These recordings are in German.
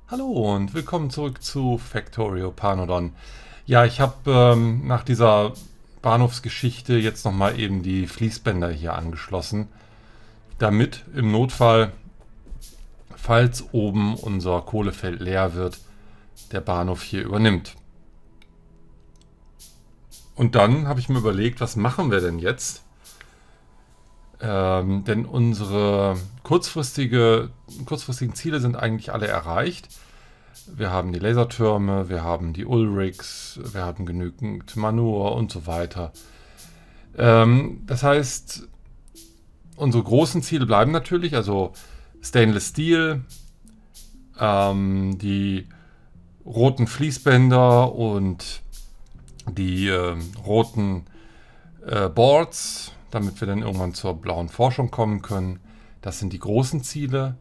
Hallo und willkommen zurück zu Factorio Panodon. Ja, ich habe nach dieser Bahnhofsgeschichte jetzt nochmal eben die Fließbänder hier angeschlossen, damit im Notfall, falls oben unser Kohlefeld leer wird, der Bahnhof hier übernimmt. Und dann habe ich mir überlegt, was machen wir denn jetzt? Denn unsere kurzfristigen Ziele sind eigentlich alle erreicht. Wir haben die Lasertürme, wir haben die Ulrichs, wir haben genügend Manure und so weiter. Das heißt, unsere großen Ziele bleiben natürlich, also Stainless Steel, die roten Fließbänder und die roten Boards, damit wir dann irgendwann zur blauen Forschung kommen können. Das sind die großen Ziele.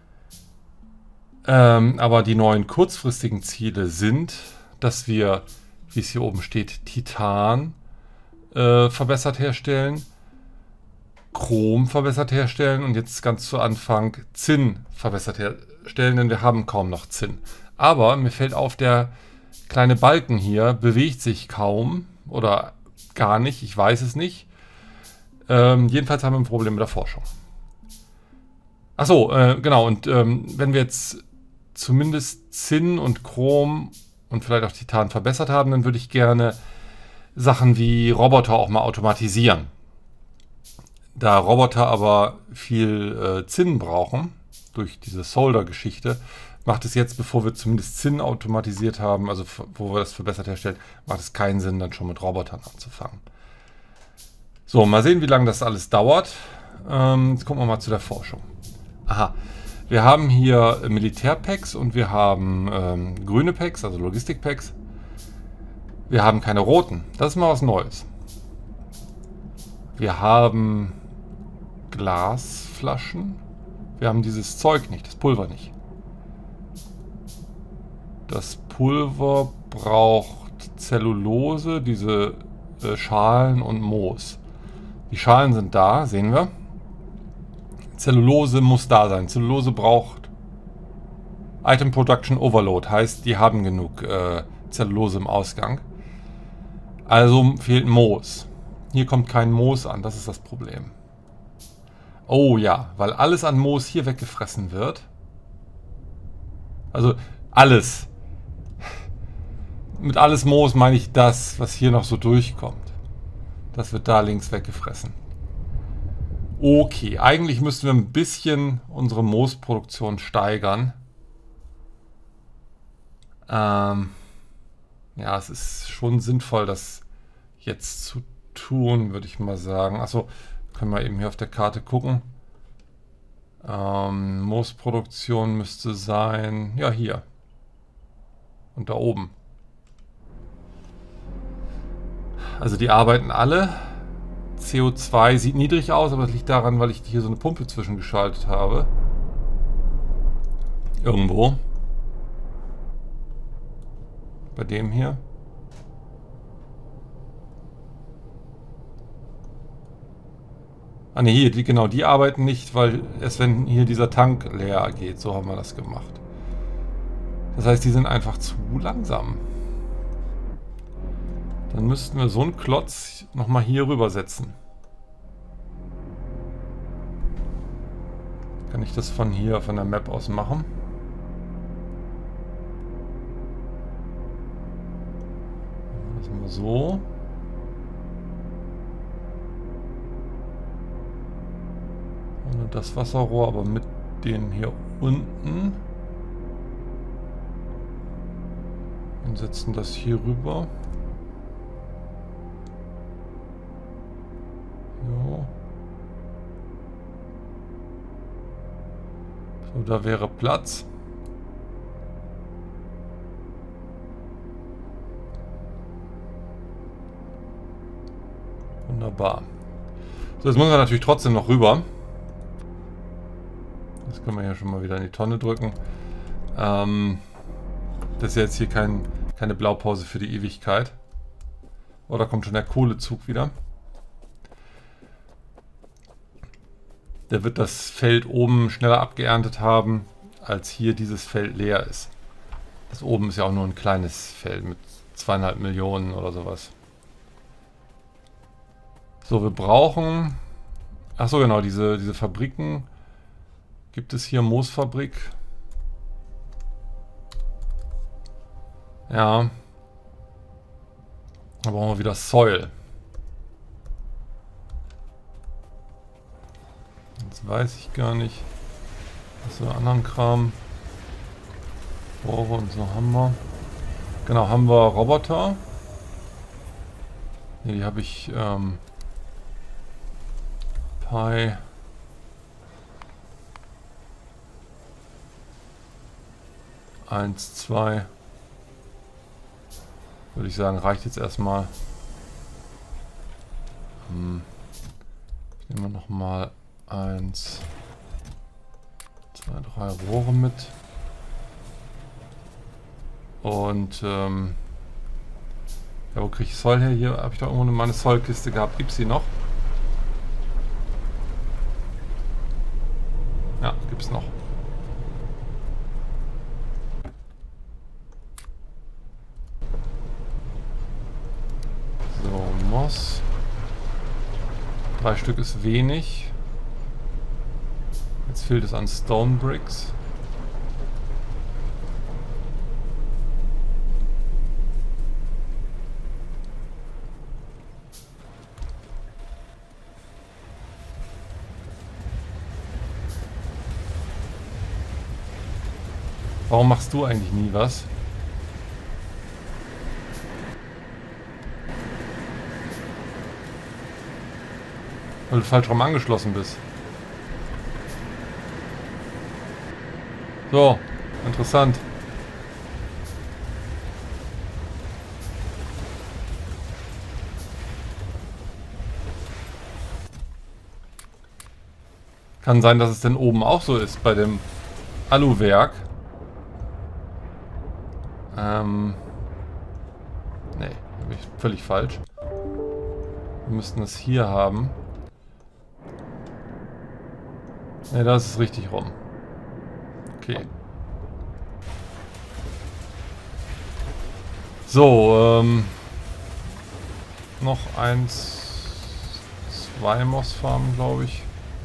Aber die neuen kurzfristigen Ziele sind, dass wir, wie es hier oben steht, Titan verbessert herstellen, Chrom verbessert herstellen und jetzt ganz zu Anfang Zinn verbessert herstellen, denn wir haben kaum noch Zinn. Aber mir fällt auf, der kleine Balken hier bewegt sich kaum oder gar nicht, ich weiß es nicht. Jedenfalls haben wir ein Problem mit der Forschung. Achso, genau, und wenn wir jetzt zumindest Zinn und Chrom und vielleicht auch Titan verbessert haben, dann würde ich gerne Sachen wie Roboter auch mal automatisieren. Da Roboter aber viel Zinn brauchen, durch diese Solder-Geschichte, macht es jetzt, bevor wir zumindest Zinn automatisiert haben, also wo wir das verbessert herstellen, macht es keinen Sinn, dann schon mit Robotern anzufangen. So, mal sehen, wie lange das alles dauert. Jetzt gucken wir mal zu der Forschung. Aha, wir haben hier Militärpacks und wir haben grüne Packs, also Logistikpacks. Wir haben keine roten. Das ist mal was Neues. Wir haben Glasflaschen. Wir haben dieses Zeug nicht, das Pulver nicht. Das Pulver braucht Zellulose, diese Schalen und Moos. Die Schalen sind da, sehen wir. Zellulose muss da sein. Zellulose braucht Item Production Overload, heißt, die haben genug Zellulose im Ausgang. Also fehlt Moos. Hier kommt kein Moos an, das ist das Problem. Oh ja, weil alles an Moos hier weggefressen wird. Also alles. Mit alles Moos meine ich das, was hier noch so durchkommt. Das wird da links weggefressen. Okay, eigentlich müssten wir ein bisschen unsere Moosproduktion steigern. Ja, es ist schon sinnvoll, das jetzt zu tun, würde ich mal sagen. Achso, können wir eben hier auf der Karte gucken. Moosproduktion müsste sein, ja hier. Und da oben. Also die arbeiten alle. CO2 sieht niedrig aus, aber das liegt daran, weil ich hier so eine Pumpe zwischengeschaltet habe. Irgendwo. Bei dem hier. Ah ne, hier, genau, die arbeiten nicht, weil erst wenn hier dieser Tank leer geht, so haben wir das gemacht. Das heißt, die sind einfach zu langsam. Dann müssten wir so einen Klotz nochmal hier rüber setzen. Kann ich das von hier, von der Map aus machen? Das mal so. Und das Wasserrohr, aber mit den hier unten. Und setzen das hier rüber. So, da wäre Platz. Wunderbar. So, jetzt müssen wir natürlich trotzdem noch rüber. Das können wir hier schon mal wieder in die Tonne drücken. Das ist jetzt hier keine Blaupause für die Ewigkeit. Oh, da kommt schon der Kohlezug wieder. Der wird das Feld oben schneller abgeerntet haben, als hier dieses Feld leer ist. Das oben ist ja auch nur ein kleines Feld mit 2,5 Millionen oder sowas. So, wir brauchen... Achso, genau, diese Fabriken. Gibt es hier Moosfabrik? Ja. Da brauchen wir wieder Soil. Jetzt weiß ich gar nicht. Was für anderen Kram. Rohre und so haben wir. Genau, haben wir Roboter. Hier, die habe ich Pi. Eins, zwei. Würde ich sagen, reicht jetzt erstmal. Ich nehme noch mal 1, 2, 3 Rohre mit. Und ja, wo kriege ich Soll her? Hier habe ich doch irgendwo meine Sollkiste gehabt. Gibt es die noch? Ja, gibt es noch. So, Moss. 3 Stück ist wenig. Jetzt fehlt es an Stone Bricks. Warum machst du eigentlich nie was? Weil du falsch rum angeschlossen bist. So, interessant. Kann sein, dass es denn oben auch so ist bei dem Aluwerk. Nee, bin ich völlig falsch. Wir müssten es hier haben. Ne, da ist es richtig rum. Okay. So, noch 2 Mossfarmen, glaube ich.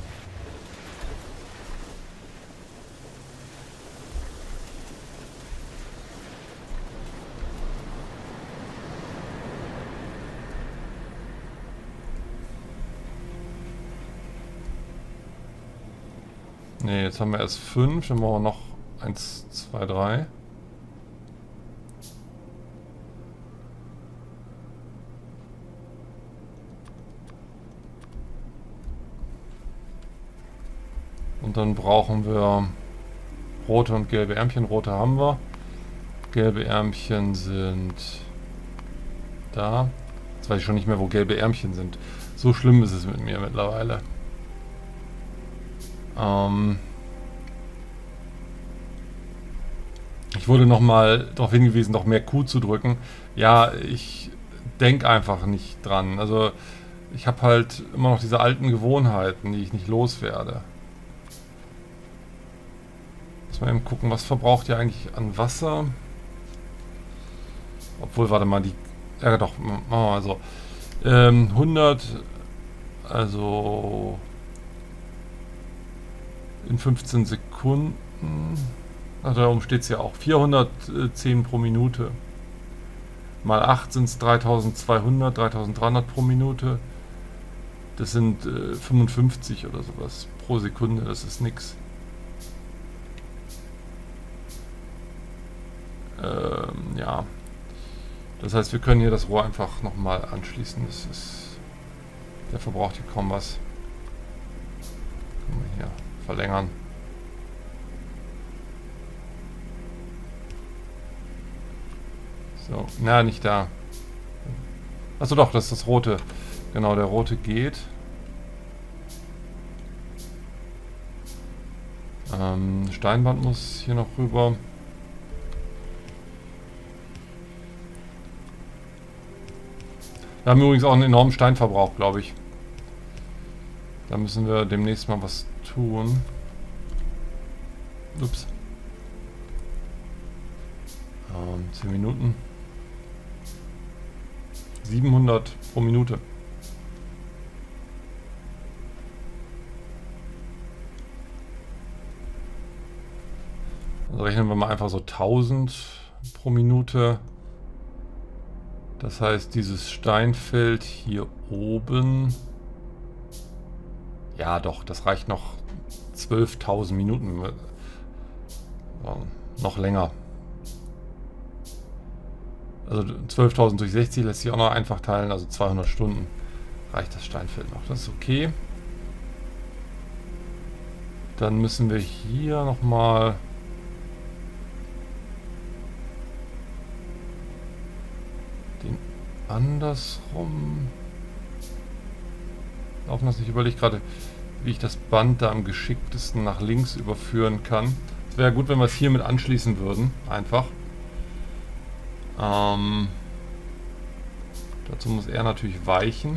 Ne, jetzt haben wir erst 5, dann brauchen wir noch 1, 2, 3. Und dann brauchen wir rote und gelbe Ärmchen. Rote haben wir. Gelbe Ärmchen sind da. Jetzt weiß ich schon nicht mehr, wo gelbe Ärmchen sind. So schlimm ist es mit mir mittlerweile. Ich wurde nochmal darauf hingewiesen, noch mehr Q zu drücken. Ja, ich denke einfach nicht dran. Also ich habe halt immer noch diese alten Gewohnheiten, die ich nicht loswerde. Muss mal eben gucken, was verbraucht ihr eigentlich an Wasser? Obwohl, warte mal, die... Ja doch, machen wir mal so. 100, also... in 15 Sekunden. Ach, da oben steht es ja auch. 410 pro Minute. Mal 8 sind es 3200, 3300 pro Minute. Das sind 55 oder sowas pro Sekunde. Das ist nix. Ja. Das heißt, wir können hier das Rohr einfach nochmal anschließen. Das ist... Der verbraucht hier kaum was. Können wir hier verlängern. So, na, nicht da. Achso doch, das ist das rote. Genau, der rote geht. Steinband muss hier noch rüber. Wir haben übrigens auch einen enormen Steinverbrauch, glaube ich. Da müssen wir demnächst mal was tun. Ups. 10 Minuten. 700 pro Minute. Also rechnen wir mal einfach so 1000 pro Minute. Das heißt, dieses Steinfeld hier oben... Ja doch, das reicht noch 12.000 Minuten. Noch länger. Also 12.000 durch 60 lässt sich auch noch einfach teilen. Also 200 Stunden reicht das Steinfeld noch. Das ist okay. Dann müssen wir hier nochmal... den andersrum laufen lassen. Ich überlege gerade, wie ich das Band da am geschicktesten nach links überführen kann. Es wäre gut, wenn wir es hier mit anschließen würden. Einfach. Dazu muss er natürlich weichen.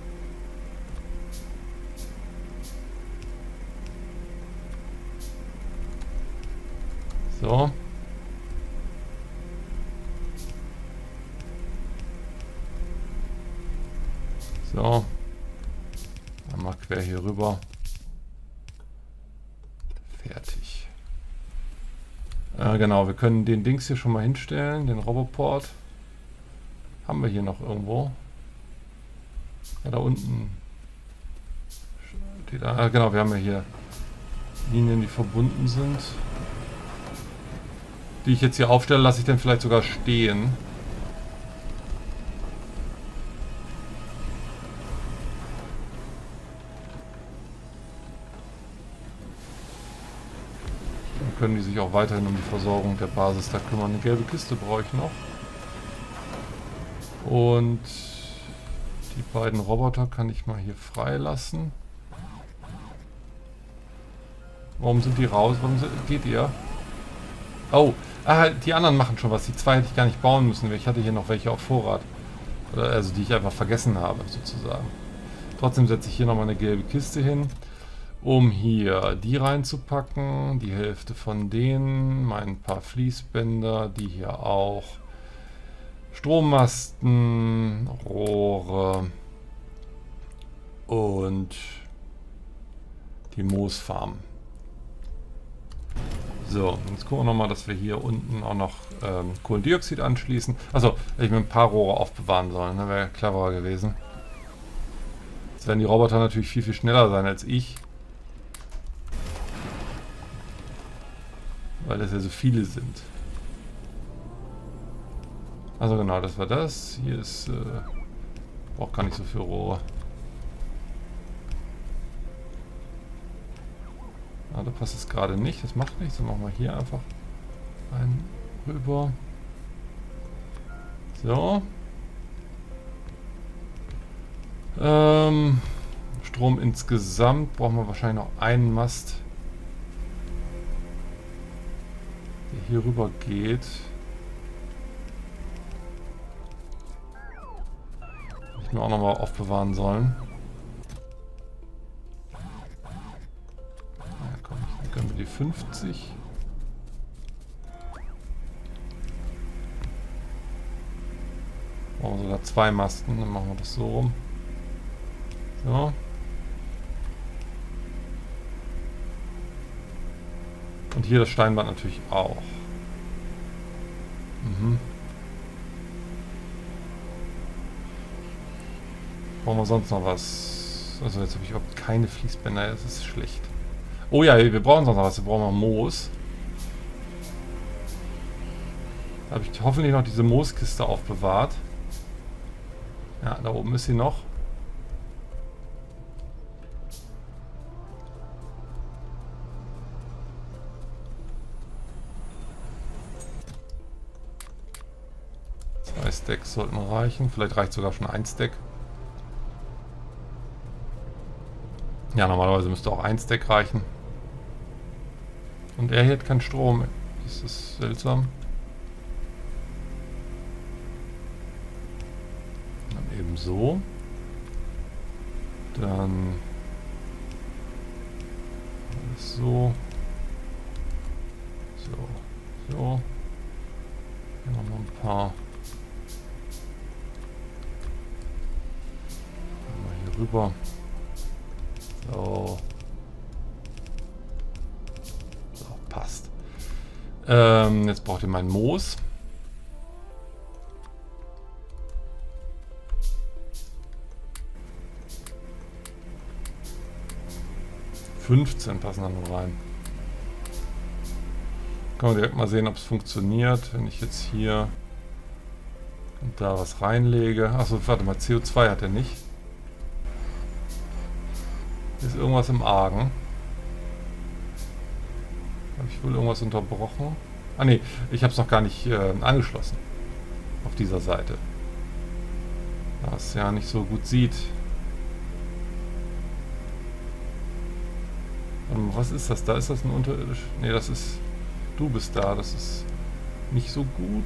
So. So. Einmal quer hier rüber. Fertig. Genau, wir können den Dings hier schon mal hinstellen, den Roboport. Haben wir hier noch irgendwo? Ja, da unten. Genau, wir haben ja hier Linien, die verbunden sind. Die ich jetzt hier aufstelle, lasse ich dann vielleicht sogar stehen. Dann können die sich auch weiterhin um die Versorgung der Basis da kümmern. Eine gelbe Kiste brauche ich noch. Und die beiden Roboter kann ich mal hier freilassen. Warum sind die raus? Geht ihr? Oh, die anderen machen schon was. Die zwei hätte ich gar nicht bauen müssen. Ich hatte hier noch welche auf Vorrat. Also die ich einfach vergessen habe, sozusagen. Trotzdem setze ich hier nochmal eine gelbe Kiste hin, um hier die reinzupacken. Die Hälfte von denen. Mein paar Fließbänder, die hier auch. Strommasten, Rohre und die Moosfarm. So, jetzt gucken wir nochmal, dass wir hier unten auch noch Kohlendioxid anschließen. Also, hätte ich mir ein paar Rohre aufbewahren sollen, ne? Wäre cleverer gewesen. Jetzt werden die Roboter natürlich viel, viel schneller sein als ich. Weil es ja so viele sind. Also genau, das war das. Hier ist... braucht gar nicht so viel Rohre. Ah, da passt es gerade nicht. Das macht nichts. Dann machen wir hier einfach einen rüber. So. Strom insgesamt brauchen wir wahrscheinlich noch einen Mast, der hier rüber geht. Ich mir auch nochmal aufbewahren sollen. Ja, komm, dann können wir die 50. Brauchen wir sogar zwei Masten, dann machen wir das so rum. So. Und hier das Steinband natürlich auch. Brauchen wir sonst noch was? Also jetzt habe ich überhaupt keine Fließbänder, das ist schlecht. Oh ja, wir brauchen sonst noch was, wir brauchen noch Moos. Da habe ich hoffentlich noch diese Mooskiste aufbewahrt. Ja, da oben ist sie noch. Zwei Stacks sollten reichen, vielleicht reicht sogar schon ein Stack. Ja, normalerweise müsste auch ein Stack reichen. Und er hier hat keinen Strom. Das ist seltsam. Dann eben so. Dann so. So. So. Hier nochmal ein paar. Mal hier rüber. So. So, passt. Jetzt braucht ihr mein Moos. 15 passen da nur rein. Können wir direkt mal sehen, ob es funktioniert. Wenn ich jetzt hier und da was reinlege. Achso, warte mal, CO2 hat er nicht. Hier ist irgendwas im Argen. Habe ich wohl irgendwas unterbrochen? Ah ne, ich habe es noch gar nicht angeschlossen. Auf dieser Seite. Da es ja nicht so gut sieht. Was ist das? Da ist das ein unterirdisch. Ne, das ist. Du bist da, das ist nicht so gut.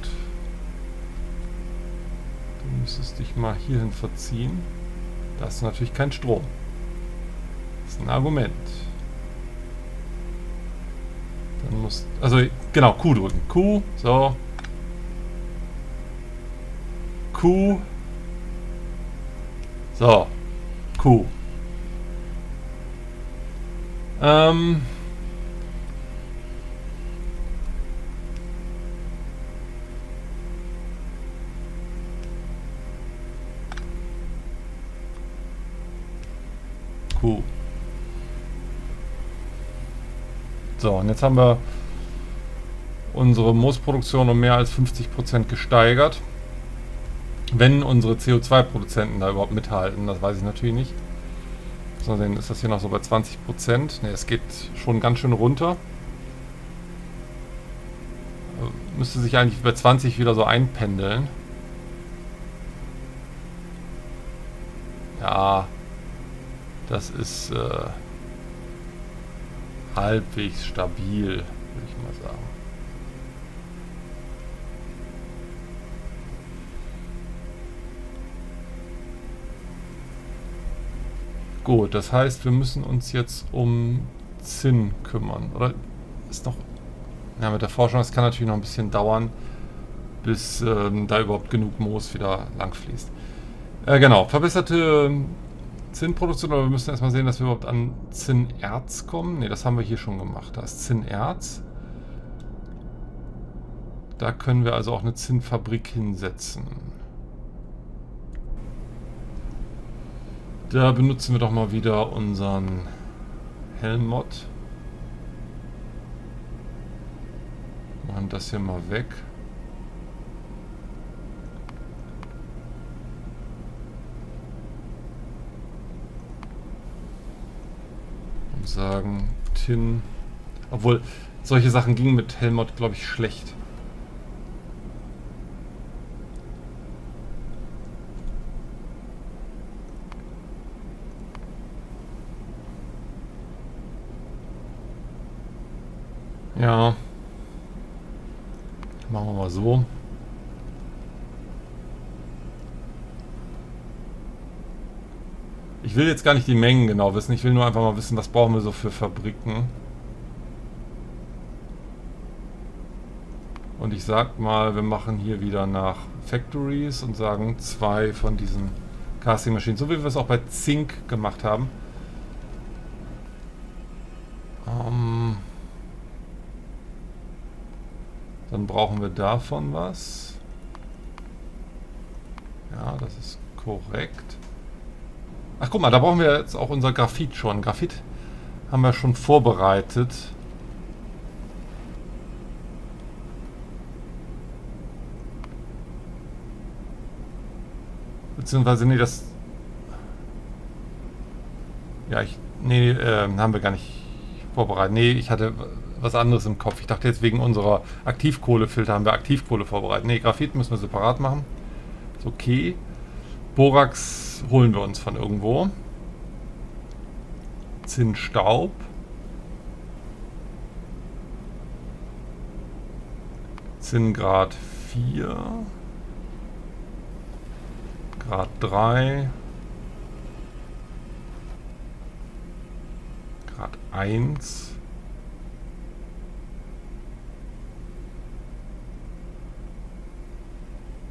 Du müsstest dich mal hierhin verziehen. Da ist natürlich kein Strom. Das ist ein Argument. Dann musst. Also, genau, Q drücken. Q, so. Q. So. Q. Q. So, und jetzt haben wir unsere Moosproduktion um mehr als 50% gesteigert. Wenn unsere CO2-Produzenten da überhaupt mithalten, das weiß ich natürlich nicht. So, dann ist das hier noch so bei 20%. Ne, es geht schon ganz schön runter. Müsste sich eigentlich bei 20 wieder so einpendeln. Ja, das ist halbwegs stabil, würde ich mal sagen. Gut, das heißt, wir müssen uns jetzt um Zinn kümmern. Oder ist noch... Ja, mit der Forschung, das kann natürlich noch ein bisschen dauern, bis da überhaupt genug Moos wieder langfließt. Genau, verbesserte Zinnproduktion, aber wir müssen erstmal sehen, dass wir überhaupt an Zinnerz kommen. Ne, das haben wir hier schon gemacht. Da ist Zinnerz. Da können wir also auch eine Zinnfabrik hinsetzen. Da benutzen wir doch mal wieder unseren Helm-Mod. Machen das hier mal weg. Und sagen Tin. Obwohl, solche Sachen gingen mit Helm-Mod, glaube ich, schlecht. Ja. Machen wir mal so. Ich will jetzt gar nicht die Mengen genau wissen. Ich will nur einfach mal wissen, was brauchen wir so für Fabriken. Und ich sag mal, wir machen hier wieder nach Factories und sagen 2 von diesen Casting-Maschinen. So wie wir es auch bei Zink gemacht haben. Dann brauchen wir davon was. Ja, das ist korrekt. Ach, guck mal, da brauchen wir jetzt auch unser Graphit schon. Graphit haben wir schon vorbereitet. Beziehungsweise, nee, das... Ja, nee, haben wir gar nicht vorbereitet. Nee, ich hatte was anderes im Kopf. Ich dachte jetzt wegen unserer Aktivkohlefilter haben wir Aktivkohle vorbereitet. Nee, Graphit müssen wir separat machen. Ist okay. Borax holen wir uns von irgendwo. Zinnstaub. Zinngrad 4. Grad 3. Grad 1.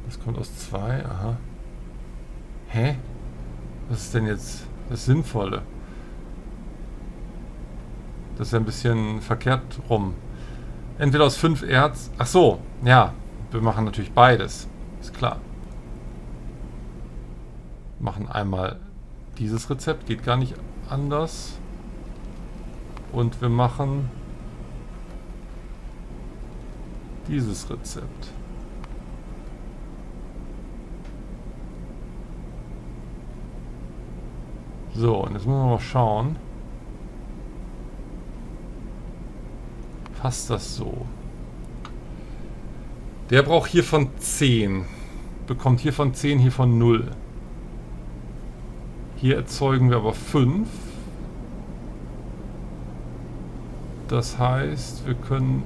Das kommt aus 2, aha. Hä? Was ist denn jetzt das Sinnvolle? Das ist ja ein bisschen verkehrt rum. Entweder aus 5 Erz... Ach so, ja. Wir machen natürlich beides. Ist klar. Wir machen einmal dieses Rezept. Geht gar nicht anders. Und wir machen dieses Rezept. So, und jetzt müssen wir mal schauen. Passt das so? Der braucht hiervon 10. Bekommt hiervon 10, hiervon 0. Hier erzeugen wir aber 5. Das heißt, wir können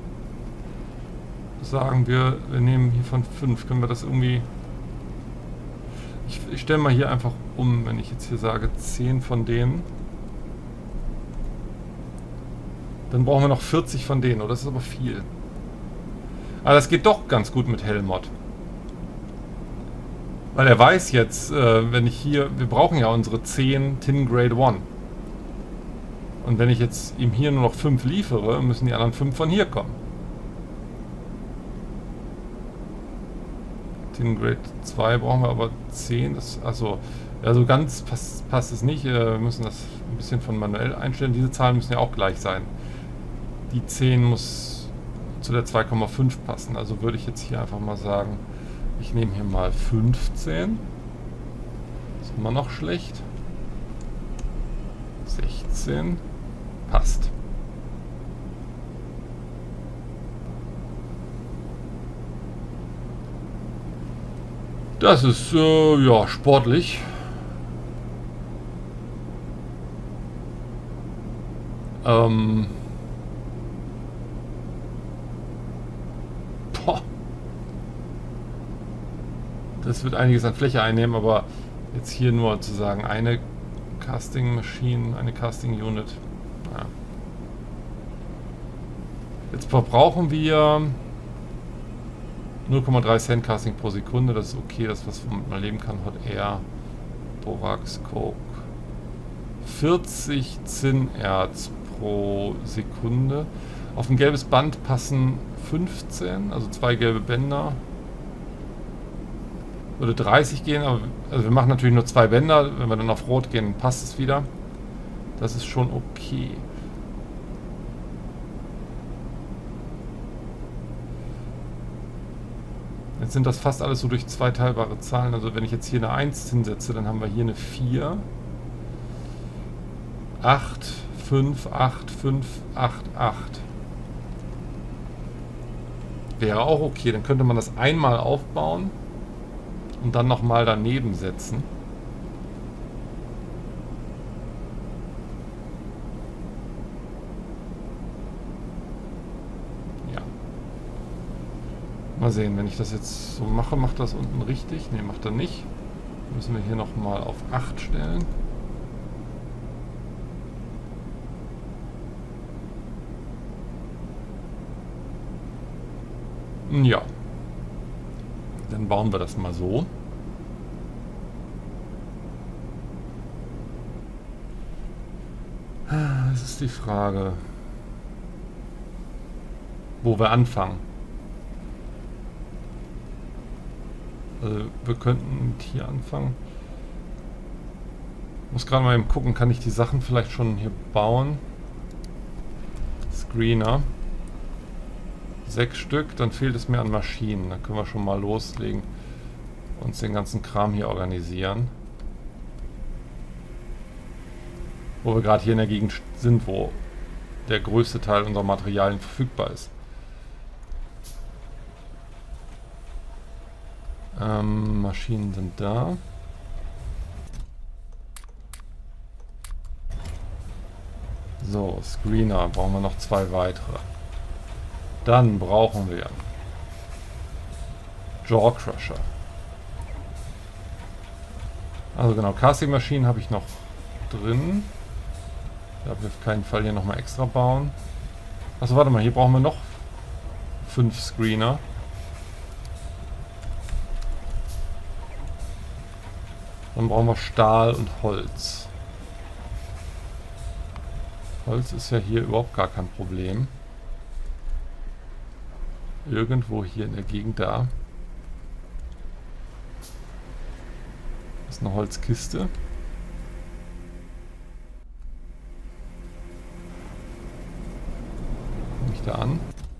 sagen, wir nehmen hiervon 5. Können wir das irgendwie... Ich stelle mal hier einfach um, wenn ich jetzt hier sage 10 von denen. Dann brauchen wir noch 40 von denen, oder? Das ist aber viel. Aber das geht doch ganz gut mit Helmut. Weil er weiß jetzt, wenn ich hier... Wir brauchen ja unsere 10 Tin Grade 1. Und wenn ich jetzt ihm hier nur noch 5 liefere, müssen die anderen 5 von hier kommen. Tin Grade 2 brauchen wir aber 10. Also ganz passt es nicht. Wir müssen das ein bisschen von manuell einstellen. Diese Zahlen müssen ja auch gleich sein. Die 10 muss zu der 2,5 passen. Also würde ich jetzt hier einfach mal sagen, ich nehme hier mal 15. Ist immer noch schlecht. 16. Passt. Das ist, ja, sportlich. Boah. Das wird einiges an Fläche einnehmen, aber jetzt hier nur zu sagen, eine Casting Machine, eine Casting Unit. Ja. Jetzt verbrauchen wir 0,3 Cent Casting pro Sekunde. Das ist okay, das was womit man leben kann. Hot Air, Borax, Coke. 40 Zinnerz pro Sekunde. Auf ein gelbes Band passen 15, also 2 gelbe Bänder. Würde 30 gehen, aber also wir machen natürlich nur 2 Bänder. Wenn wir dann auf Rot gehen, passt es wieder. Das ist schon okay. Jetzt sind das fast alles so durch 2 teilbare Zahlen. Also wenn ich jetzt hier eine 1 hinsetze, dann haben wir hier eine 4. 8, 5, 8, 5, 8, 8. Wäre auch okay. Dann könnte man das einmal aufbauen und dann nochmal daneben setzen. Ja. Mal sehen, wenn ich das jetzt so mache, macht das unten richtig? Ne, macht er nicht. Müssen wir hier nochmal auf 8 stellen. Ja. Dann bauen wir das mal so. Das ist die Frage, wo wir anfangen. Also wir könnten mit hier anfangen. Ich muss gerade mal eben gucken, kann ich die Sachen vielleicht schon hier bauen? Screener. 6 Stück, dann fehlt es mir an Maschinen. Dann können wir schon mal loslegen, uns den ganzen Kram hier organisieren. Wo wir gerade hier in der Gegend sind, wo der größte Teil unserer Materialien verfügbar ist. Maschinen sind da. So, Screener, brauchen wir noch 2 weitere. Dann brauchen wir Jaw Crusher. Also genau, Casting-Maschinen habe ich noch drin. Da darf ich auf keinen Fall hier nochmal extra bauen. Achso, warte mal, hier brauchen wir noch 5 Screener. Dann brauchen wir Stahl und Holz. Holz ist ja hier überhaupt gar kein Problem. Irgendwo hier in der Gegend da. Das ist eine Holzkiste. Komme ich da an?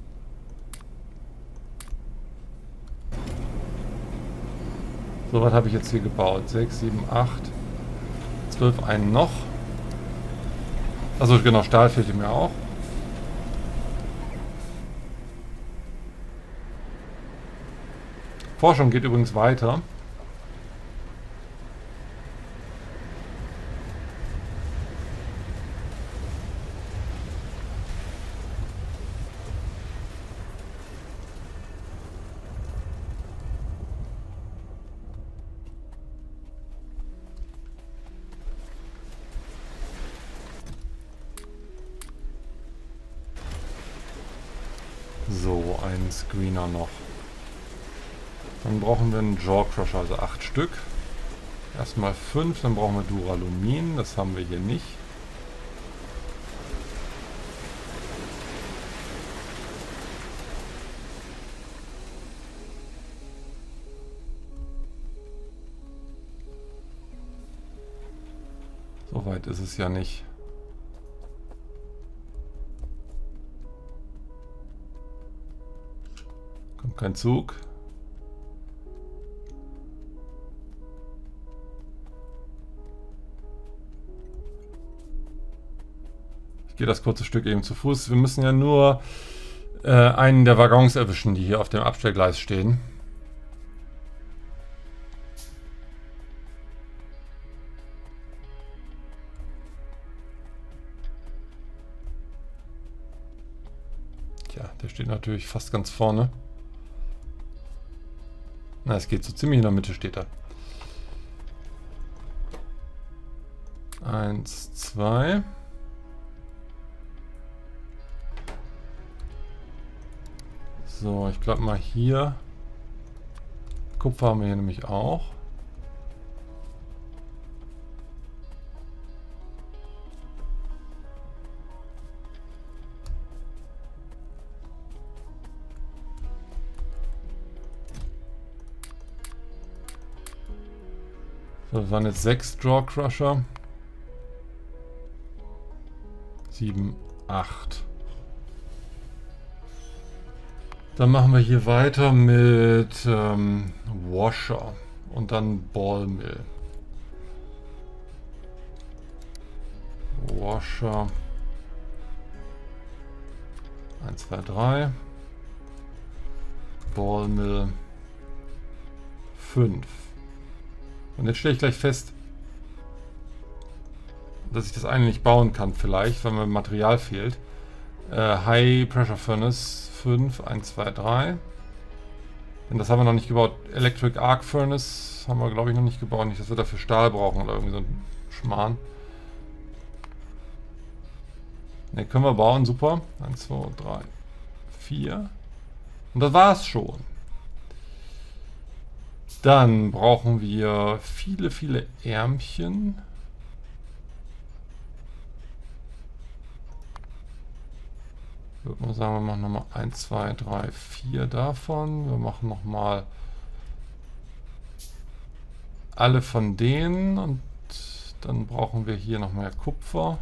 So, was habe ich jetzt hier gebaut? 6, 7, 8, 12, einen noch. Also genau, Stahl fehlte mir auch. Forschung geht übrigens weiter. So, ein Screener noch. Dann brauchen wir einen Jaw Crusher, also 8 Stück. Erstmal 5, dann brauchen wir Duralumin, das haben wir hier nicht. So weit ist es ja nicht. Kommt kein Zug. Ich gehe das kurze Stück eben zu Fuß. Wir müssen ja nur einen der Waggons erwischen, die hier auf dem Abstellgleis stehen. Tja, der steht natürlich fast ganz vorne. Na, es geht so ziemlich in der Mitte, steht er. 1, 2. So, ich glaube mal hier. Kupfer haben wir hier nämlich auch. So, das waren jetzt 6 Jaw Crusher. 7, 8. Dann machen wir hier weiter mit Washer und dann Ball Mill. Washer 1, 2, 3. Ball Mill 5. Und jetzt stelle ich gleich fest, dass ich das eine nicht bauen kann vielleicht, weil mir Material fehlt. High Pressure Furnace 5, 1, 2, 3. Denn das haben wir noch nicht gebaut. Electric Arc Furnace haben wir, glaube ich, noch nicht gebaut. Nicht, dass wir dafür Stahl brauchen oder irgendwie so ein Schmarrn. Ne, können wir bauen, super. 1, 2, 3, 4. Und das war's schon. Dann brauchen wir viele, viele Ärmchen. Ich würde mal sagen, wir machen nochmal 1, 2, 3, 4 davon. Wir machen nochmal alle von denen und dann brauchen wir hier noch mehr Kupfer.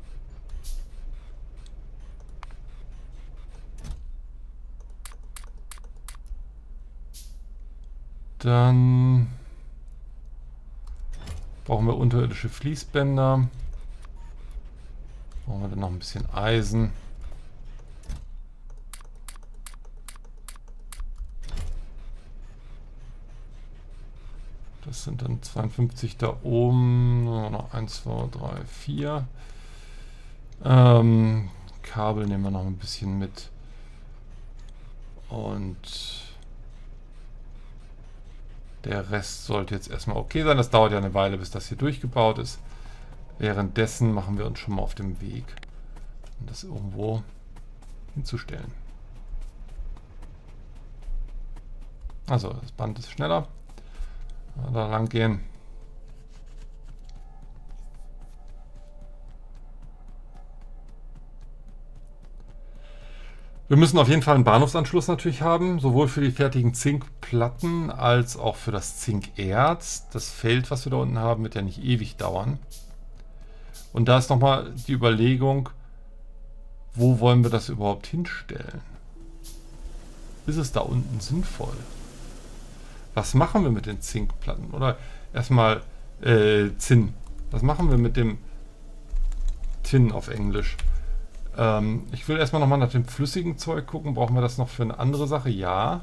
Dann brauchen wir unterirdische Fließbänder. Brauchen wir dann noch ein bisschen Eisen. Das sind dann 52 da oben. Noch 1, 2, 3, 4. Kabel nehmen wir noch ein bisschen mit. Und der Rest sollte jetzt erstmal okay sein. Das dauert ja eine Weile, bis das hier durchgebaut ist. Währenddessen machen wir uns schon mal auf dem Weg, um das irgendwo hinzustellen. Also das Band ist schneller. Da lang gehen. Wir müssen auf jeden Fall einen Bahnhofsanschluss natürlich haben, sowohl für die fertigen Zinkplatten als auch für das Zinkerz. Das Feld, was wir da unten haben, wird ja nicht ewig dauern. Und da ist nochmal die Überlegung, wo wollen wir das überhaupt hinstellen? Ist es da unten sinnvoll? Was machen wir mit den Zinkplatten? Oder erstmal Zinn. Was machen wir mit dem Tin auf Englisch? Ich will erstmal nochmal nach dem flüssigen Zeug gucken. Brauchen wir das noch für eine andere Sache? Ja.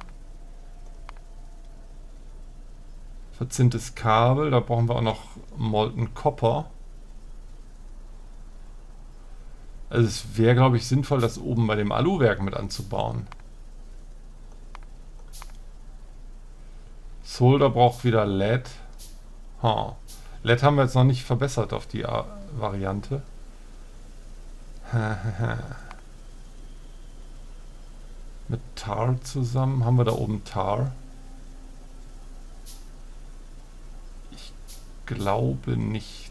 Verzinntes Kabel. Da brauchen wir auch noch Molten Copper. Also es wäre, glaube ich, sinnvoll, das oben bei dem Aluwerk mit anzubauen. Solder braucht wieder LED. LED haben wir jetzt noch nicht verbessert auf die Variante. Mit Tar zusammen. Haben wir da oben Tar? Ich glaube nicht.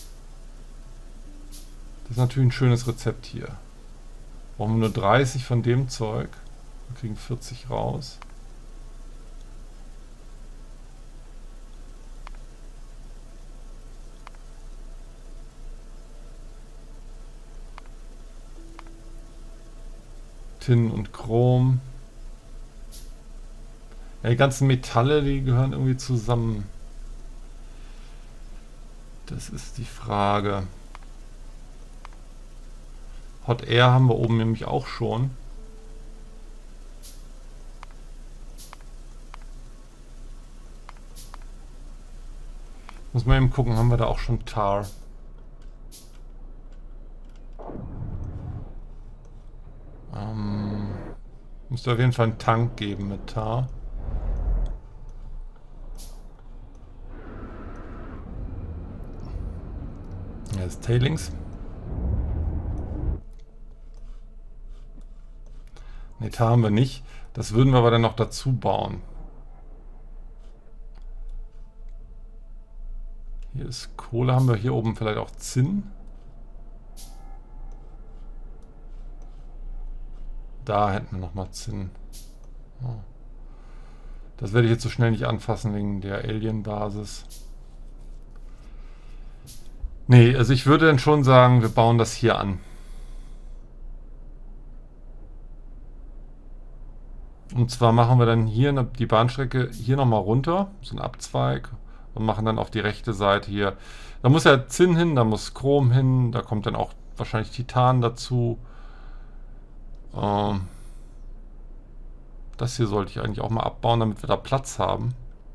Das ist natürlich ein schönes Rezept hier. Brauchen wir nur 30 von dem Zeug. Wir kriegen 40 raus. Tin und Chrom. Ja, die ganzen Metalle, die gehören irgendwie zusammen. Das ist die Frage. Hot Air haben wir oben nämlich auch schon. Muss man eben gucken, haben wir da auch schon Tar? Müsste auf jeden Fall einen Tank geben mit Tar. Ja, das ist Tailings. Ne, Tar haben wir nicht. Das würden wir aber dann noch dazu bauen. Hier ist Kohle. Haben wir hier oben vielleicht auch Zinn? Da hätten wir nochmal Zinn. Oh. Das werde ich jetzt so schnell nicht anfassen wegen der Alien-Basis. Nee, also ich würde dann schon sagen, wir bauen das hier an. Und zwar machen wir dann hier die Bahnstrecke hier nochmal runter, so ein Abzweig, und machen dann auf die rechte Seite hier. Da muss ja Zinn hin, da muss Chrom hin, da kommt dann auch wahrscheinlich Titan dazu. Das hier sollte ich eigentlich auch mal abbauen, damit wir da Platz haben.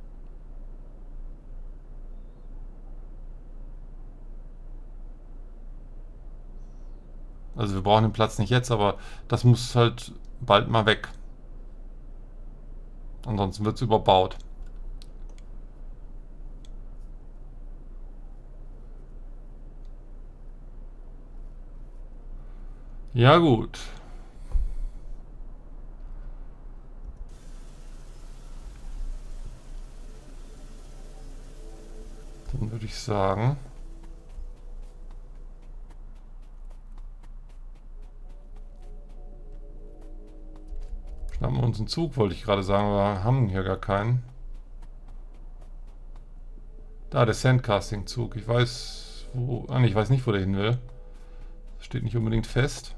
Also wir brauchen den Platz nicht jetzt, aber das muss halt bald mal weg. Ansonsten wird es überbaut. Ja gut. Dann würde ich sagen, schnappen wir uns einen Zug, wollte ich gerade sagen, wir haben hier gar keinen. Da, der Sandcasting-Zug. Ich weiß, wo. Ah, ich weiß nicht, wo der hin will. Steht nicht unbedingt fest.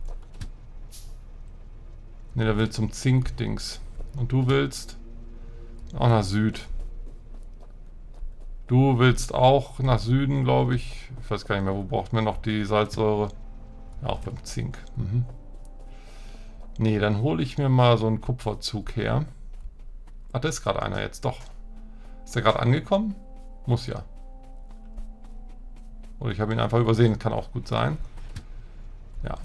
Ne, der will zum Zink-Dings. Und du willst auch nach Süd. Du willst auch nach Süden, glaube ich. Ich weiß gar nicht mehr, wo braucht man noch die Salzsäure? Ja, auch beim Zink. Ne, dann hole ich mir mal so einen Kupferzug her. Ach, da ist gerade einer jetzt, doch. Ist der gerade angekommen? Muss ja. Oder ich habe ihn einfach übersehen, kann auch gut sein. Ja.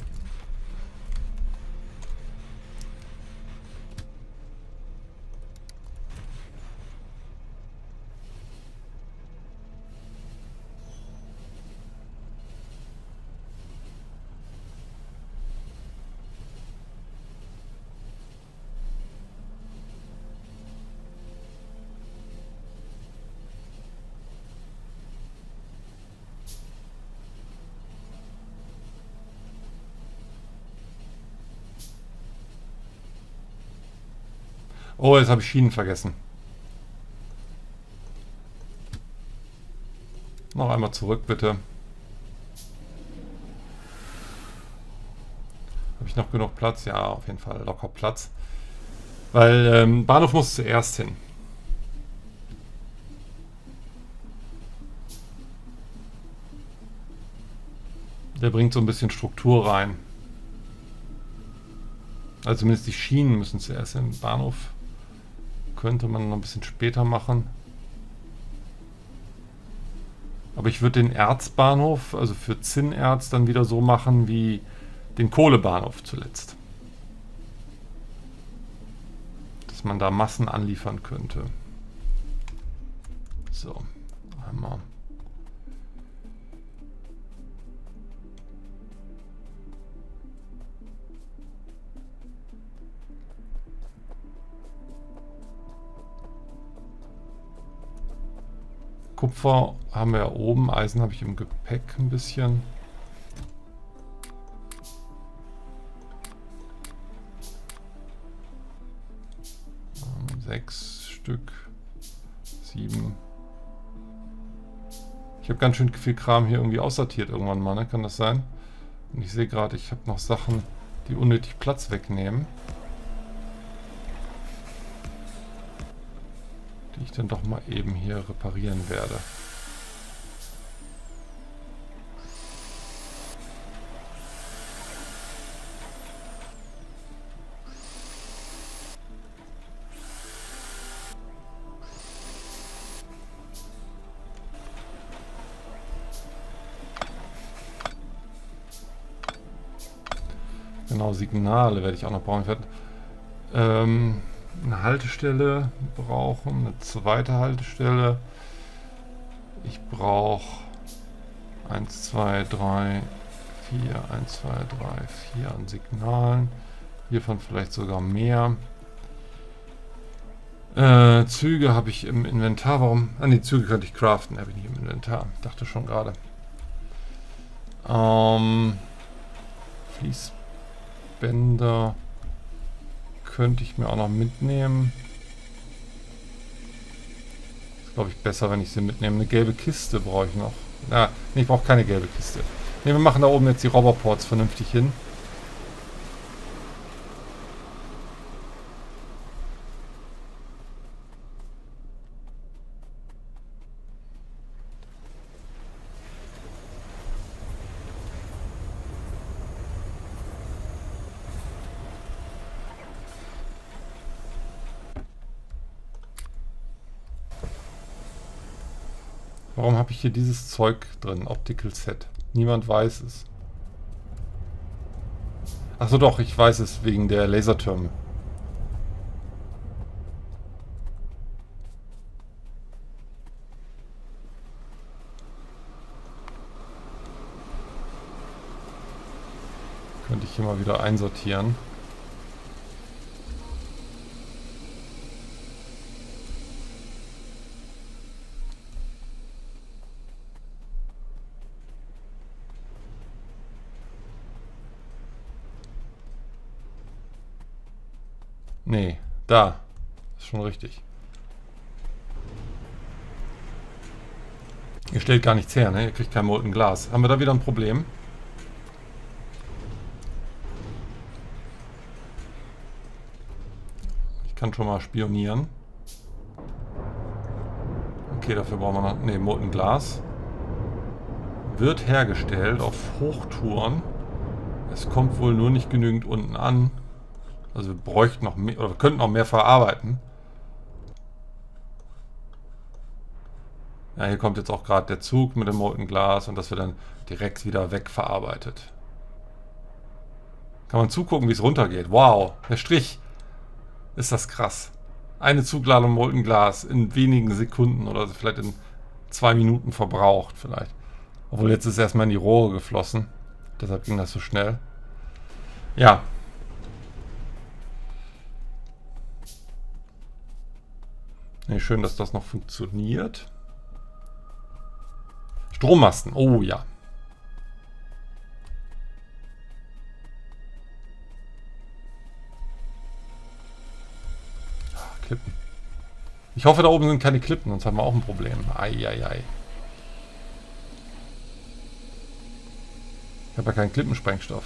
Oh, jetzt habe ich Schienen vergessen. Noch einmal zurück, bitte. Habe ich noch genug Platz? Ja, auf jeden Fall locker Platz. Weil Bahnhof muss zuerst hin. Der bringt so ein bisschen Struktur rein. Also zumindest die Schienen müssen zuerst hin. Bahnhof könnte man noch ein bisschen später machen. Aber ich würde den Erzbahnhof, also für Zinnerz, dann wieder so machen wie den Kohlebahnhof zuletzt. Dass man da Massen anliefern könnte. So, einmal. Kupfer haben wir ja oben, Eisen habe ich im Gepäck ein bisschen. Sechs Stück, 7. Ich habe ganz schön viel Kram hier irgendwie aussortiert irgendwann mal, ne? Kann das sein? Und ich sehe gerade, ich habe noch Sachen, die unnötig Platz wegnehmen. Die ich dann doch mal eben hier reparieren werde. Genau, Signale werde ich auch noch brauchen. Ich werde eine Haltestelle brauchen, eine zweite Haltestelle. Ich brauche 1, 2, 3, 4, 1, 2, 3, 4 an Signalen. Hiervon vielleicht sogar mehr. Züge habe ich im Inventar. Warum? Ah, die Züge könnte ich craften, habe ich nicht im Inventar. Dachte schon gerade. Fließbänder könnte ich mir auch noch mitnehmen. Ist, glaube ich, besser, wenn ich sie mitnehme. Eine gelbe Kiste brauche ich noch. Nee, ich brauche keine gelbe Kiste. Ne, wir machen da oben jetzt die Robberports vernünftig hin. Warum habe ich hier dieses Zeug drin? Optical Set. Niemand weiß es. Achso doch, ich weiß es wegen der Lasertürme. Könnte ich hier mal wieder einsortieren. Nee, da. Ist schon richtig. Ihr stellt gar nichts her, ne? Ihr kriegt kein Molten Glas. Haben wir da wieder ein Problem? Ich kann schon mal spionieren. Okay, dafür brauchen wir noch... Ne, Molten Glas. Wird hergestellt auf Hochtouren. Es kommt wohl nur nicht genügend unten an. Also wir bräuchten noch mehr, oder wir könnten noch mehr verarbeiten. Ja, hier kommt jetzt auch gerade der Zug mit dem Molten Glas und das wird dann direkt wieder wegverarbeitet. Kann man zugucken, wie es runtergeht. Wow, der Strich. Ist das krass. Eine Zugladung Molten Glas in wenigen Sekunden oder vielleicht in 2 Minuten verbraucht vielleicht. Obwohl jetzt ist erstmal in die Rohre geflossen. Deshalb ging das so schnell. Ja. Nee, schön, dass das noch funktioniert. Strommasten. Oh ja. Klippen. Ich hoffe, da oben sind keine Klippen, sonst haben wir auch ein Problem. Eieiei. Ich habe ja keinen Klippensprengstoff.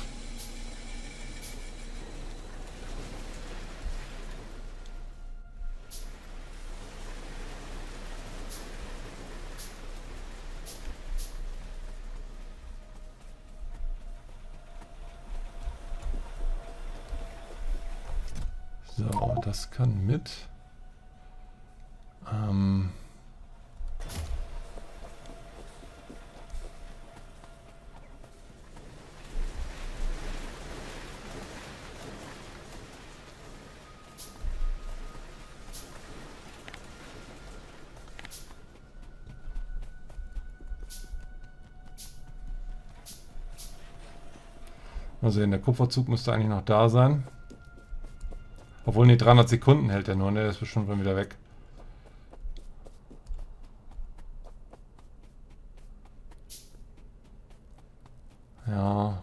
So, das kann mit. Mal sehen, der Kupferzug müsste eigentlich noch da sein. Obwohl, nee, 300 Sekunden hält er nur, ne? Der ist bestimmt schon wieder weg. Ja.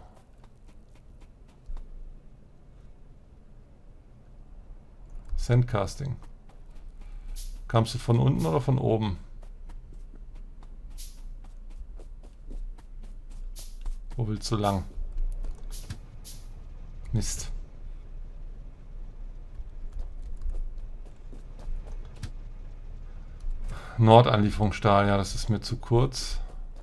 Sandcasting. Kamst du von unten oder von oben? Wo willst du lang? Mist. Nordanlieferungsstahl, ja, das ist mir zu kurz.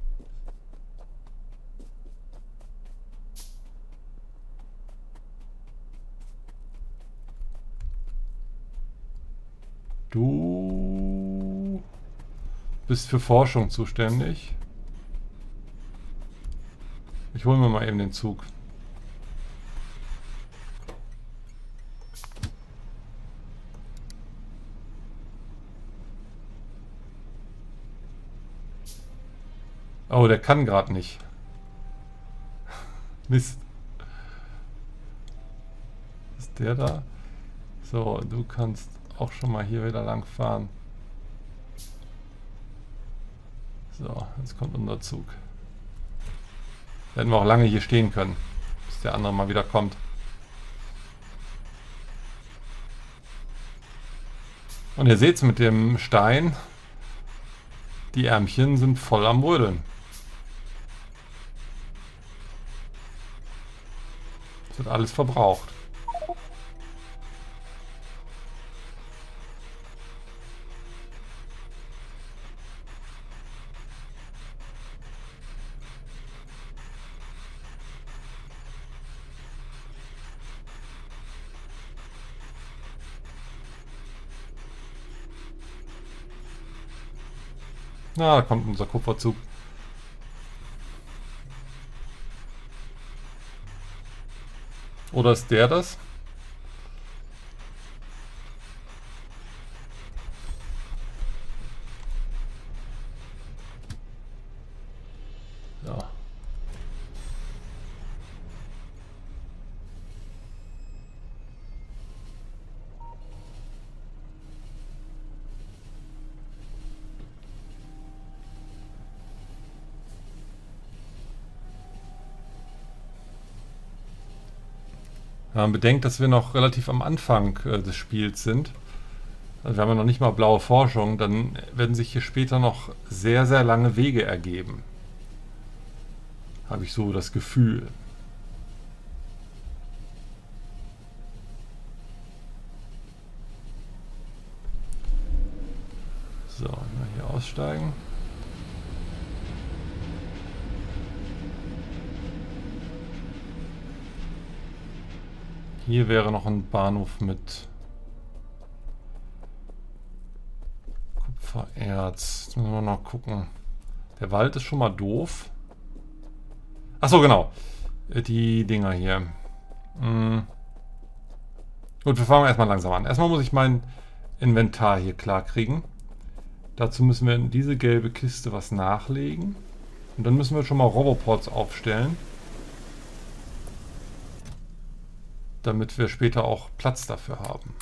Du bist für Forschung zuständig. Ich hole mir mal eben den Zug. Oh, der kann gerade nicht. Mist. Ist der da? So, du kannst auch schon mal hier wieder lang fahren. So, jetzt kommt unser Zug. Werden wir auch lange hier stehen können, bis der andere mal wieder kommt. Und ihr seht es mit dem Stein, die Ärmchen sind voll am Rödeln. Es wird alles verbraucht. Na, da kommt unser Kupferzug. Oder ist der das? Ja. Bedenkt, dass wir noch relativ am Anfang des Spiels sind. Also wir haben ja noch nicht mal blaue Forschung. Dann werden sich hier später noch sehr, sehr lange Wege ergeben. Habe ich so das Gefühl. So, mal hier aussteigen. Hier wäre noch ein Bahnhof mit Kupfererz. Jetzt müssen wir noch gucken. Der Wald ist schon mal doof. Achso, genau. Die Dinger hier. Gut, wir fangen erstmal langsam an. Erstmal muss ich mein Inventar hier klar kriegen. Dazu müssen wir in diese gelbe Kiste was nachlegen. Und dann müssen wir schon mal Roboports aufstellen. Damit wir später auch Platz dafür haben.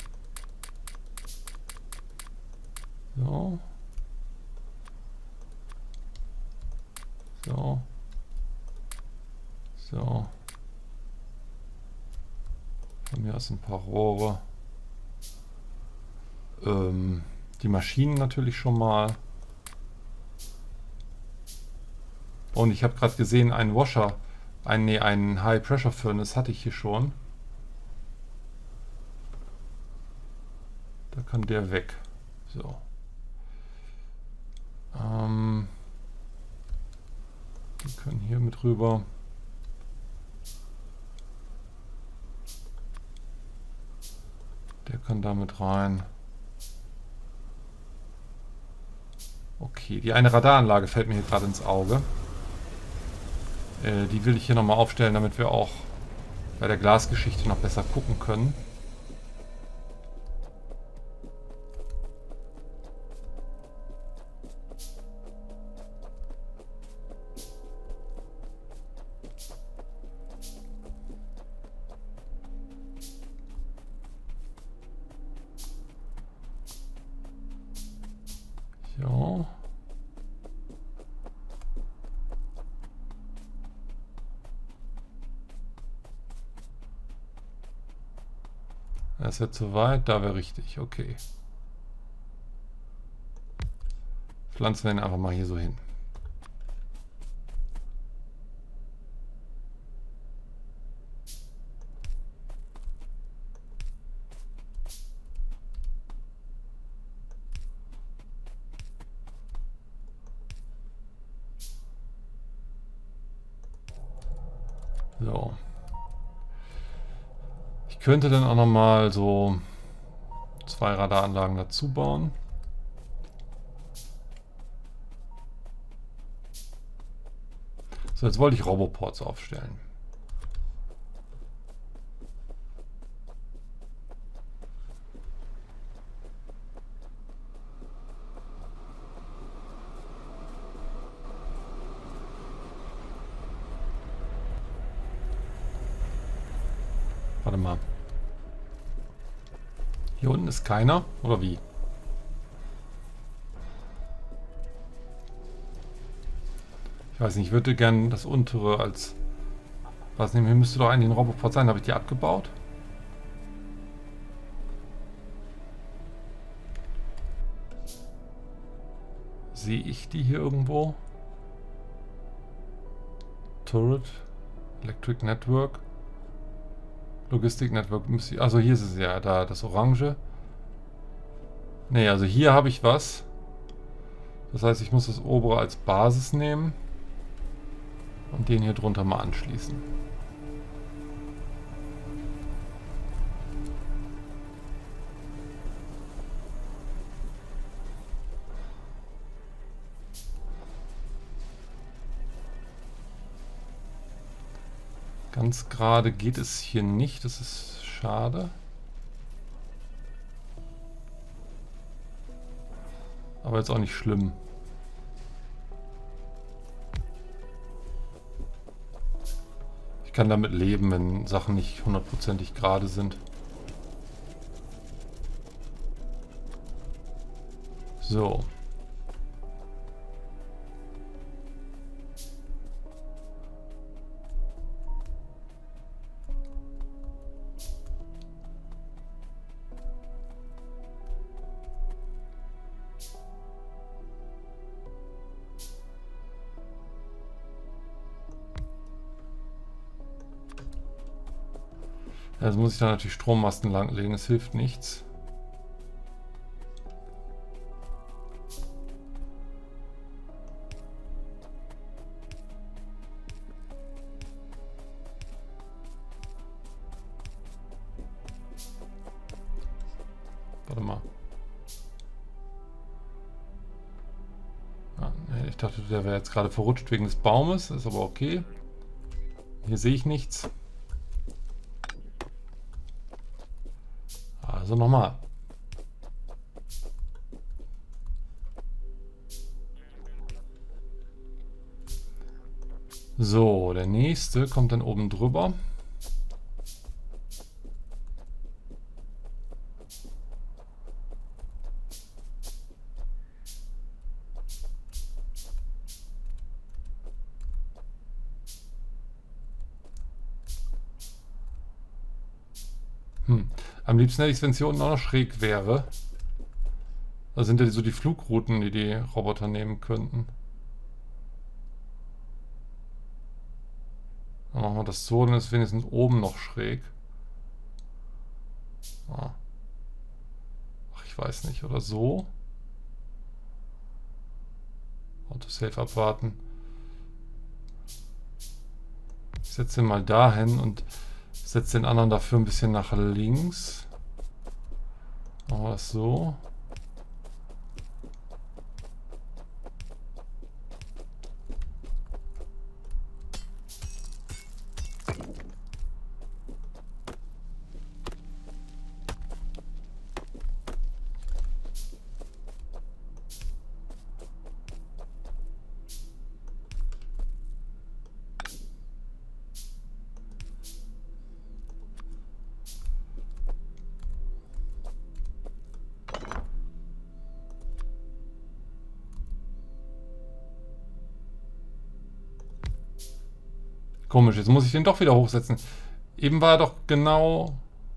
So. So. So. Von mir aus ein paar Rohre. Die Maschinen natürlich schon mal. Und ich habe gerade gesehen, einen Washer, einen High Pressure Furnace hatte ich hier schon. Da kann der weg. So. Die können hier mit rüber. Der kann damit rein. Okay, die eine Radaranlage fällt mir hier gerade ins Auge. Die will ich hier nochmal aufstellen, damit wir auch bei der Glasgeschichte noch besser gucken können. So. Das ist jetzt zu weit, da wäre richtig, okay. Pflanzen wir ihn einfach mal hier so hin. So. Ich könnte dann auch nochmal so 2 Radaranlagen dazu bauen. So, jetzt wollte ich Roboports aufstellen. Warte mal. Hier unten ist keiner, oder wie? Ich weiß nicht, ich würde gerne das untere als... Was nehmen? Hier müsste doch eigentlich ein Roboport sein. Habe ich die abgebaut? Sehe ich die hier irgendwo? Turret, Electric Network, Logistic Network. Also hier ist es ja, da das Orange. Ne, also hier habe ich was. Das heißt, ich muss das obere als Basis nehmen und den hier drunter mal anschließen. Ganz gerade geht es hier nicht, das ist schade. Aber jetzt auch nicht schlimm. Ich kann damit leben, wenn Sachen nicht hundertprozentig gerade sind. So. Jetzt muss ich da natürlich Strommasten langlegen, es hilft nichts. Warte mal. Ah, nee, ich dachte, der wäre jetzt gerade verrutscht wegen des Baumes, ist aber okay. Hier sehe ich nichts. Also nochmal. So, der nächste kommt dann oben drüber. Am liebsten hätte ich es, wenn es hier unten auch noch schräg wäre. Das sind ja so die Flugrouten, die die Roboter nehmen könnten. Dann machen wir das so, dann ist wenigstens oben noch schräg. Ah. Ach, ich weiß nicht. Oder so. Autosave abwarten. Ich setze den mal dahin und setze den anderen dafür ein bisschen nach links. Machen wir das so. Komisch, jetzt muss ich den doch wieder hochsetzen. Eben war er doch genau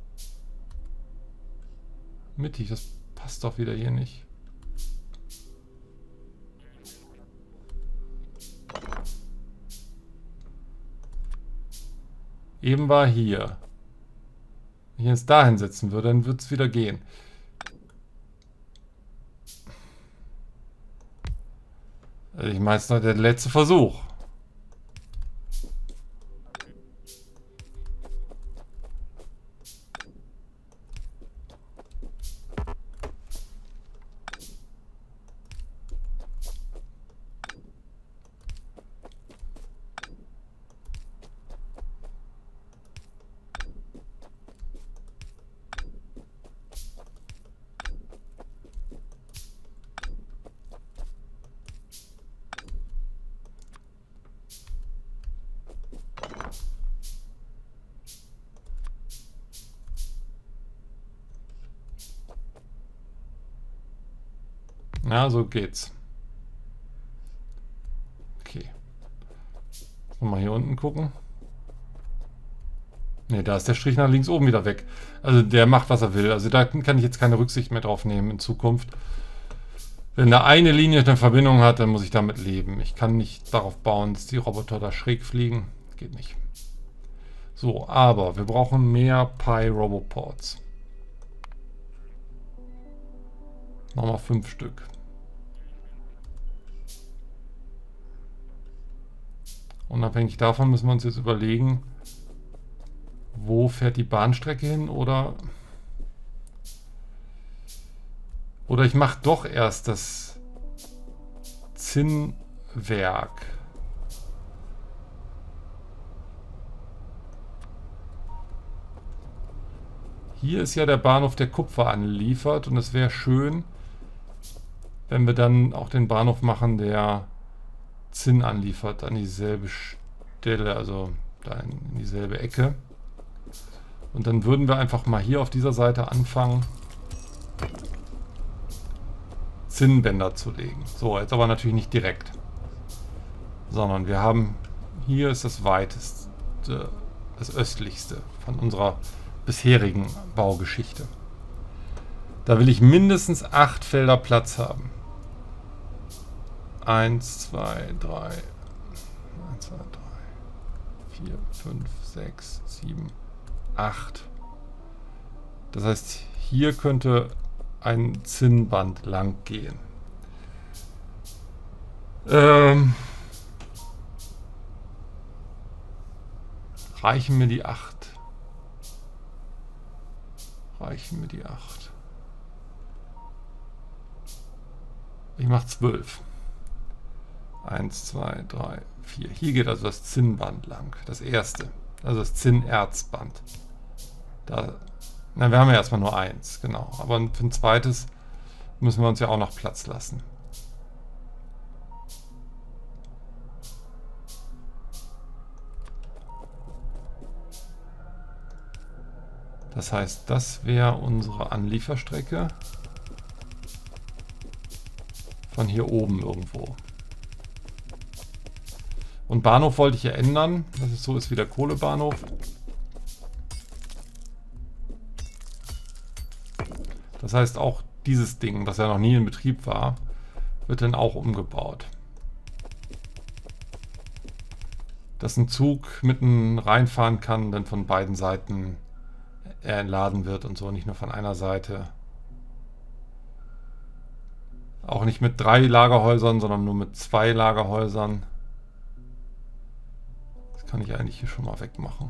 mittig. Das passt doch wieder hier nicht. Eben war hier. Wenn ich jetzt dahin setzen würde, dann wird es wieder gehen. Also ich meine, es ist noch der letzte Versuch. Ja, so geht's. Okay. Mal hier unten gucken. Ne, da ist der Strich nach links oben wieder weg. Also der macht, was er will. Also da kann ich jetzt keine Rücksicht mehr drauf nehmen in Zukunft. Wenn da eine Linie eine Verbindung hat, dann muss ich damit leben. Ich kann nicht darauf bauen, dass die Roboter da schräg fliegen. Geht nicht. So, aber wir brauchen mehr Pi-Roboports. Nochmal 5 Stück. Unabhängig davon müssen wir uns jetzt überlegen, wo fährt die Bahnstrecke hin, oder ich mache doch erst das Zinnwerk. Hier ist ja der Bahnhof, der Kupfer anliefert, und es wäre schön, wenn wir dann auch den Bahnhof machen, der Zinn anliefert an dieselbe Stelle, also da in dieselbe Ecke. Und dann würden wir einfach mal hier auf dieser Seite anfangen, Zinnbänder zu legen. So, jetzt aber natürlich nicht direkt, sondern wir haben, hier ist das weiteste, das östlichste von unserer bisherigen Baugeschichte. Da will ich mindestens 8 Felder Platz haben. 1, 2, 3, 1, 2, 3, 4, 5, 6, 7, 8. Das heißt, hier könnte ein Zinnband lang gehen. Reichen mir die 8? Reichen mir die 8? Ich mache 12. 1, 2, 3, 4. Hier geht also das Zinnband lang. Das erste. Also das Zinnerzband. Da, na, wir haben ja erstmal nur 1, genau. Aber für ein zweites müssen wir uns ja auch noch Platz lassen. Das heißt, das wäre unsere Anlieferstrecke. Von hier oben irgendwo. Und Bahnhof wollte ich ja ändern, dass es so ist wie der Kohlebahnhof. Das heißt, auch dieses Ding, was ja noch nie in Betrieb war, wird dann auch umgebaut. Dass ein Zug mitten reinfahren kann, dann von beiden Seiten entladen wird und so, nicht nur von einer Seite. Auch nicht mit 3 Lagerhäusern, sondern nur mit 2 Lagerhäusern. Das kann ich eigentlich hier schon mal wegmachen.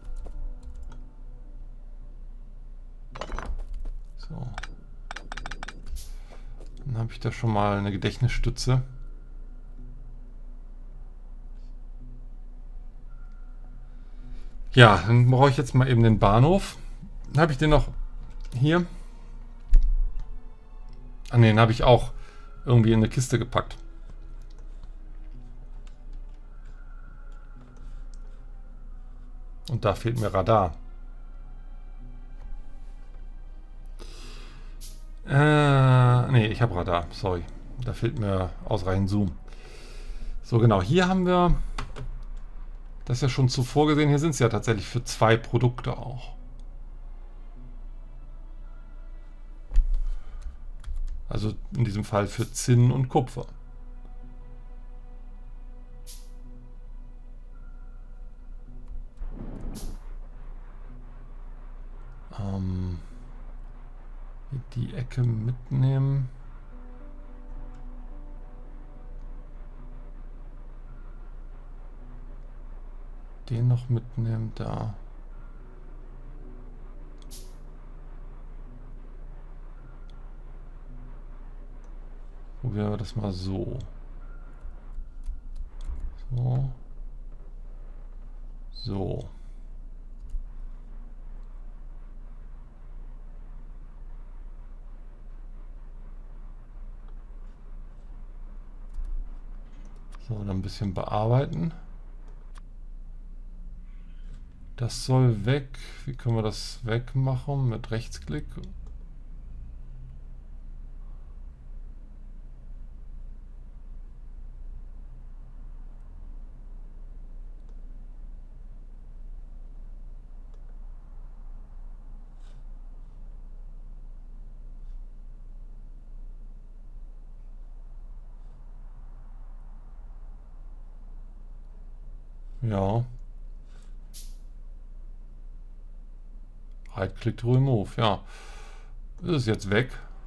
So. Dann habe ich da schon mal eine Gedächtnisstütze. Ja, dann brauche ich jetzt mal eben den Bahnhof. Dann habe ich den noch hier. Ah ne, den habe ich auch irgendwie in eine Kiste gepackt. Und da fehlt mir Radar. Ne, ich habe Radar, sorry. Da fehlt mir ausreichend Zoom. So, genau, hier haben wir das ja schon zuvor gesehen. Hier sind es ja tatsächlich für 2 Produkte auch. Also in diesem Fall für Zinn und Kupfer. Die Ecke mitnehmen. Den noch mitnehmen, da. Probieren wir das mal so. So. So. So, dann ein bisschen bearbeiten. Das soll weg. Wie können wir das wegmachen? Mit Rechtsklick. Ja. Right-Click to Remove, ja. Ist es jetzt weg?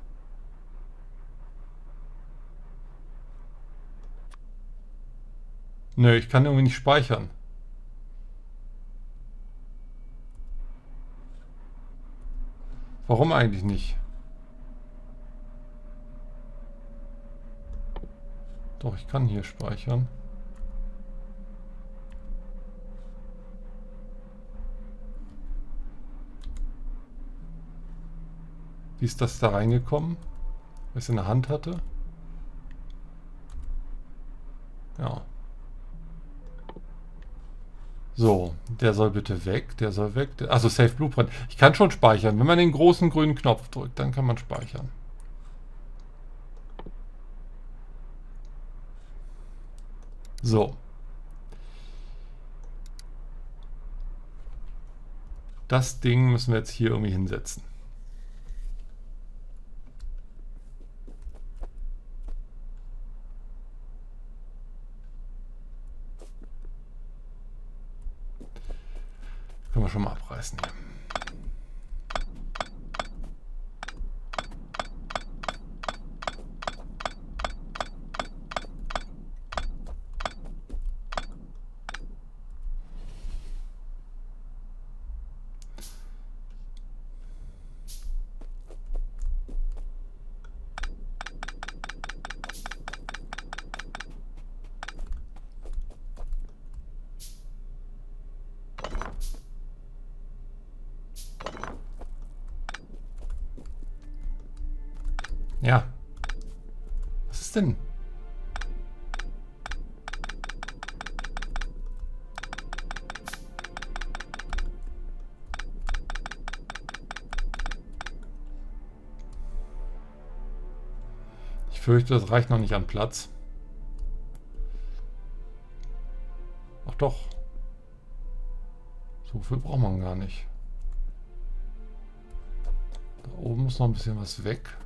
Nö, ich kann irgendwie nicht speichern. Warum eigentlich nicht? Doch, ich kann hier speichern. Wie ist das da reingekommen? Weil ich es in der Hand hatte? Ja. So, der soll bitte weg. Der soll weg. Also Save Blueprint. Ich kann schon speichern. Wenn man den großen grünen Knopf drückt, dann kann man speichern. So. Das Ding müssen wir jetzt hier irgendwie hinsetzen. Können wir schon mal abreißen hier. Ja. Was ist denn? Ich fürchte, das reicht noch nicht an Platz. Ach doch. So viel braucht man gar nicht. Da oben muss noch ein bisschen was weg.